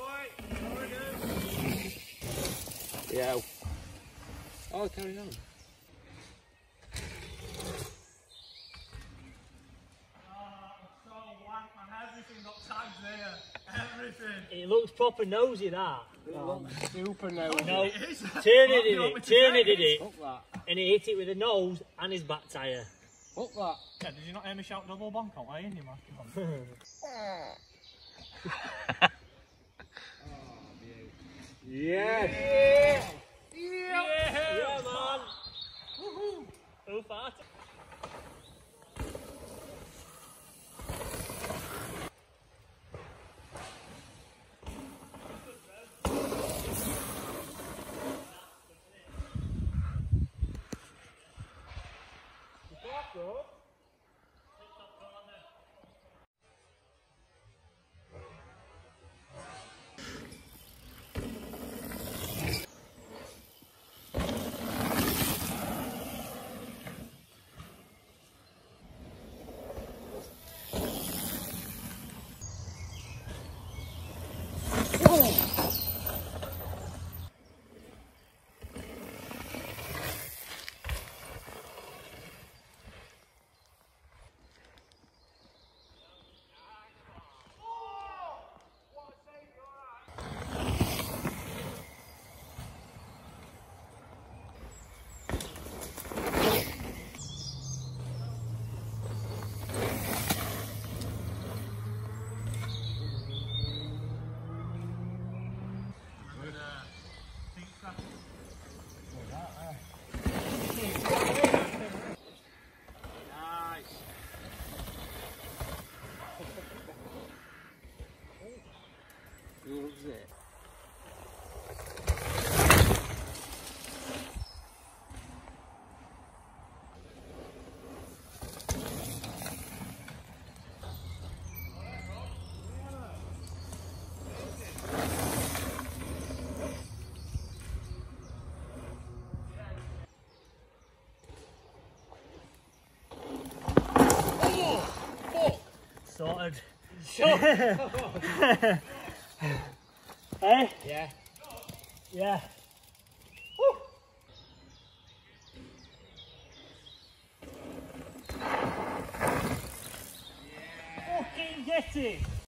Yeah. Oh, carry on. Everything got tags there. Everything. It looks proper nosy, that. It looks super nosy. No, It is. Turner did it. Turner did it. Fuck that. And he hit it with the nose and his back tyre. Fuck that. Yeah, did you not hear me shout double bonk on way in your mouth? Yes. Yeah, man. Woohoo. Who farted? Loves it. Sorted. Hey? Yeah. Yeah. Woo. Fucking get it!